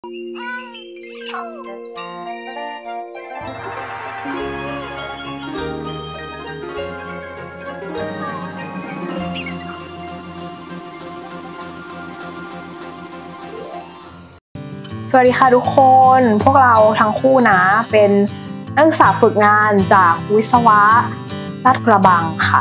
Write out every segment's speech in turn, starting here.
สวัสดีค่ะทุกคนพวกเราทั้งคู่นะเป็นนักศึกษาฝึกงานจากวิศวะลาดกระบังค่ะ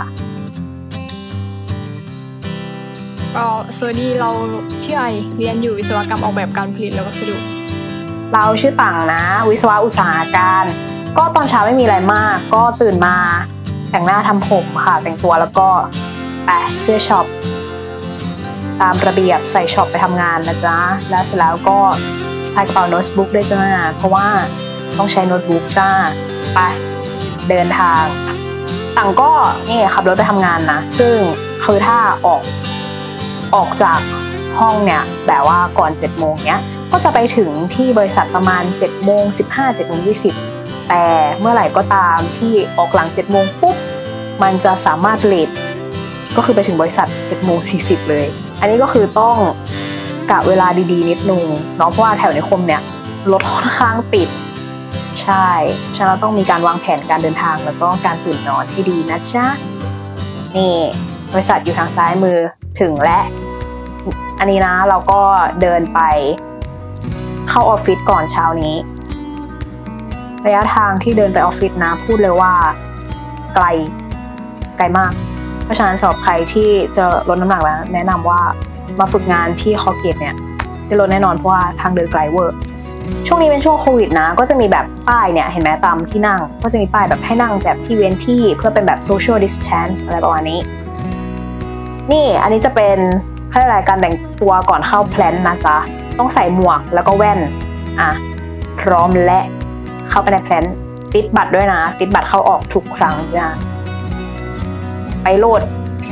ก็สวัสดีเราชื่อไอเรียนอยู่วิศวกรรมออกแบบการผลิตและวัสดุเราชื่อต่างนะวิศวะอุตสาหการก็ตอนเช้าไม่มีอะไรมากก็ตื่นมาแต่งหน้าทำผมค่ะแต่งตัวแล้วก็ไปเสื้อช็อปตามระเบียบใส่ช็อปไปทำงานนะจ๊ะแล้วเสร็จแล้วก็สะพายกระเป๋าโน้ตบุ๊กด้วยจ้าเพราะว่าต้องใช้โน้ตบุ๊กจ้าไปเดินทางต่างก็นี่ขับรถไปทำงานนะซึ่งคือถ้าออกจากห้องเนี่ยแบบว่าก่อน7 โมงเนี้ยก็จะไปถึงที่บริษัทประมาณ7 โมง 15 7 โมง 20แต่เมื่อไหร่ก็ตามที่ออกหลัง7 โมงปุ๊บมันจะสามารถเลทก็คือไปถึงบริษัท7 โมง 40เลยอันนี้ก็คือต้องกะเวลาดีๆนิดนึงเนาะเพราะว่าแถวนิคมเนี่ยรถค่อนข้างติดใช่ฉะนั้นต้องมีการวางแผนการเดินทางแล้วก็การตื่นนอนให้ดีนะจ๊ะนี่บริษัทอยู่ทางซ้ายมือถึงและอันนี้นะเราก็เดินไปเข้าออฟฟิศก่อนเช้านี้ระยะทางที่เดินไปออฟฟิศนะพูดเลยว่าไกลมากเพราะฉะนั้นสำหรับใครที่จะลดน้ำหนักแล้วแนะนำว่ามาฝึกงานที่คอเกตเนี่ยจะลดแน่นอนเพราะว่าทางเดินไกลเวอร์ช่วงนี้เป็นช่วงโควิดนะก็จะมีแบบป้ายเนี่ยเห็นไหมตามที่นั่งก็จะมีป้ายแบบให้นั่งแบบที่เว้นที่เพื่อเป็นแบบ social distance อะไรประมาณนี้นี่อันนี้จะเป็นอะไรการแต่งตัวก่อนเข้าแพลนนะจ๊ะต้องใส่หมวกแล้วก็แว่นพร้อมและเข้าไปในแพลนติดบัตรด้วยนะติดบัตรเข้าออกทุกครั้งจ้ะไปโหลด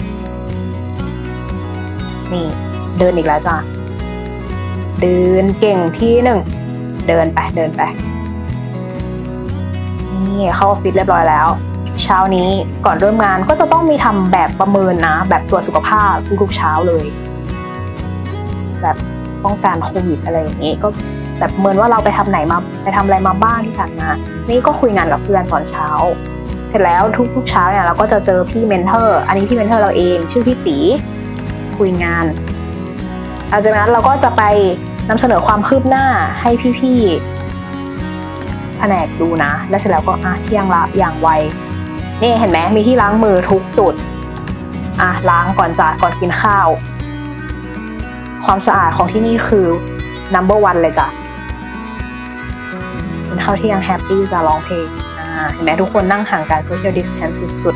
นี่เดินอีกแล้วจ้ะเดินเก่งที่หนึ่งเดินไปนี่เข้าออฟฟิศเรียบร้อยแล้วเช้านี้ก่อนเริ่มงานก็จะต้องมีทำแบบประเมินนะแบบตรวจสุขภาพทุกเช้าเลยแบบป้องกันโควิดอะไรอย่างนี้ก็แบบเมินว่าเราไปทำอะไรมาบ้างที่ผ่านมานี่ก็คุยงานกับเพื่อนตอนเช้าเสร็จแล้วทุกเช้าเนี่ยเราก็จะเจอพี่เมนเทอร์อันนี้พี่เมนเทอร์เราเองชื่อพี่ตีคุยงานหลังจากนั้นเราก็จะไปนำเสนอความคืบหน้าให้พี่ๆแผนกดูนะและเสร็จแล้วก็เที่ยงละอย่างไวนี่เห็นไหมมีที่ล้างมือทุกจุดล้างก่อนกินข้าวความสะอาดของที่นี่คือ number 1เลยจ้ะกินข้าวที่ยังแฮปปี้จะร้องเพลงเห็นไหมทุกคนนั่งห่างกัน social distance สุด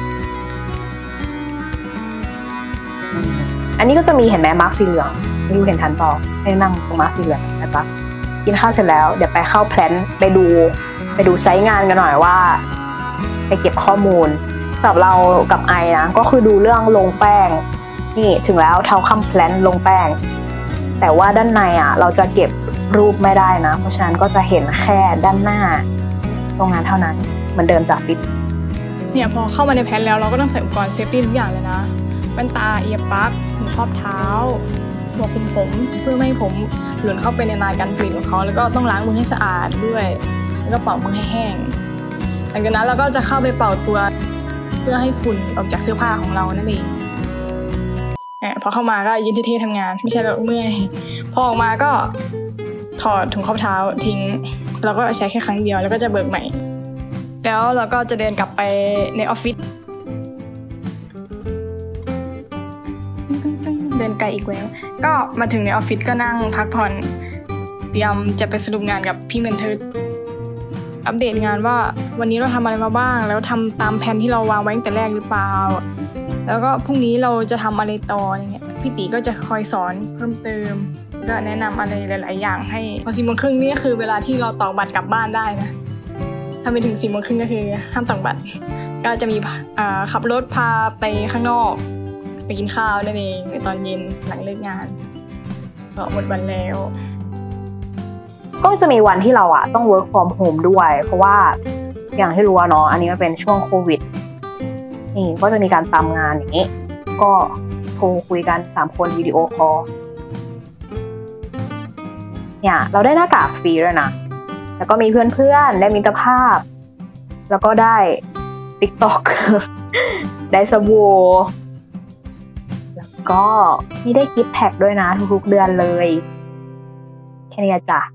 ๆอันนี้ก็จะมีเห็นไหมมาร์คสีเหลืองไม่รู้เห็นทันเปล่าให้นั่งตรงมาร์คสีเหลืองนะจ๊ะกินข้าวเสร็จแล้วเดี๋ยวไปเข้าแพลนไปดูไซต์งานกันหน่อยว่าไปเก็บข้อมูลสำหรับเรากับไอนะก็คือดูเรื่องลงแป้งนี่ถึงแล้วเท้าคัมแพลนลงแป้งแต่ว่าด้านในเราจะเก็บรูปไม่ได้นะเพราะฉะนั้นก็จะเห็นแค่ด้านหน้าโรงงานเท่านั้นเหมือนเดิมจากปิดเนี่ยพอเข้ามาในแพลนแล้วเราก็ต้องใส่อุปกรณ์เซฟตี้ทุกอย่างเลยนะแว่นตาเอียร์ปลั๊กถุงครอบเท้าหมวกคลุมผมเพื่อไม่ให้ผมหล่นเข้าไปในลายการผลิตของเขาแล้วก็ต้องล้างมือให้สะอาดด้วยแล้วก็เป่ามือให้แห้งหลังจากนั้นเราก็จะเข้าไปเป่าตัวเพื่อให้ฝุ่นออกจากเสื้อผ้าของเรานั่นเองพอเข้ามาก็ยืนเท่ๆทำงานไม่ใช่แบบเมื่อยพอออกมาก็ถอดถุงครอบเท้าทิ้งเราก็ใช้แค่ครั้งเดียวแล้วก็จะเบิกใหม่แล้วเราก็จะเดินกลับไปในออฟฟิศเดินไกลอีกแล้วก็มาถึงในออฟฟิศก็นั่งพักผ่อนเตรียมจะไปสรุปงานกับพี่เมนเทอร์อัปเดตงานว่าวันนี้เราทำอะไรมาบ้างแล้วทำตามแผนที่เราวางไว้ตั้งแต่แรกหรือเปล่าแล้วก็พรุ่งนี้เราจะทำอะไรต่ออย่างเงี้ยพี่ตีก็จะคอยสอนเพิ่มเติมก็แนะนำอะไรหลายๆอย่างให้พอ4 โมงครึ่งนี่คือเวลาที่เราตอกบัตรกลับบ้านได้นะถ้าไปถึง4 โมงครึ่งก็คือห้ามตอกบัตรก็จะมีขับรถพาไปข้างนอกไปกินข้าวนั่นเองในตอนเย็นหลังเลิกงานก็หมดวันแล้วก็จะมีวันที่เราต้อง work from home ด้วยเพราะว่าอย่างที่รู้เนาะอันนี้มันเป็นช่วงโควิดนี่ก็จะมีการตามงานอย่างนี้ก็โทรคุยกัน3 คนวิดีโอคอลเนี่ยเราได้หน้ากากฟรีด้วยนะแล้วก็มีเพื่อนๆได้มิตรภาพแล้วก็ได้ TikTok ได้สบู่แล้วก็มีได้กิฟต์แพ็คด้วยนะทุกๆเดือนเลยแค่นี้จ้ะ